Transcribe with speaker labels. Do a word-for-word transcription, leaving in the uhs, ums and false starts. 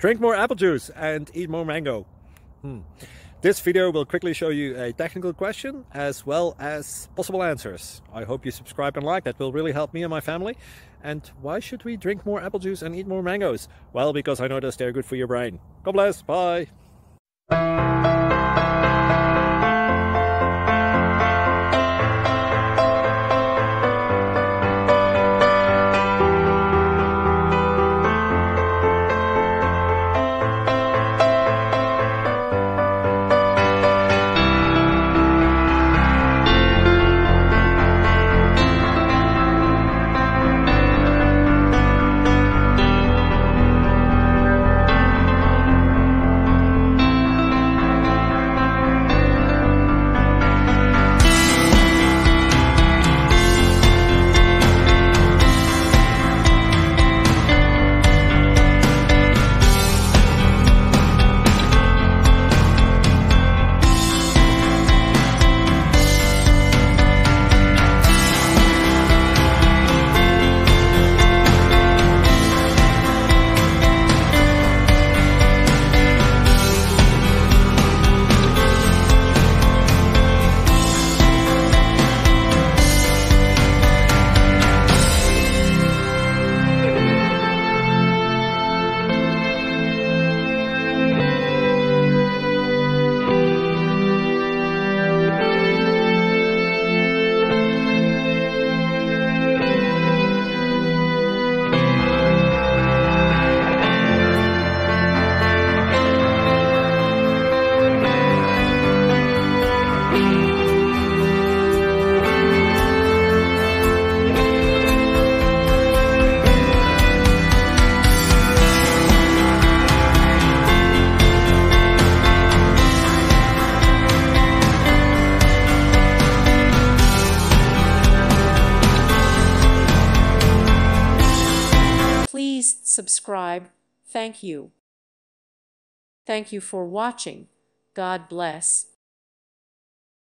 Speaker 1: Drink more apple juice and eat more mango. Hmm. This video will quickly show you a technical question as well as possible answers. I hope you subscribe and like, that will really help me and my family. And why should we drink more apple juice and eat more mangoes? Well, because I noticed they're good for your brain. God bless, bye.
Speaker 2: Please subscribe. Thank you. Thank you for watching. God bless.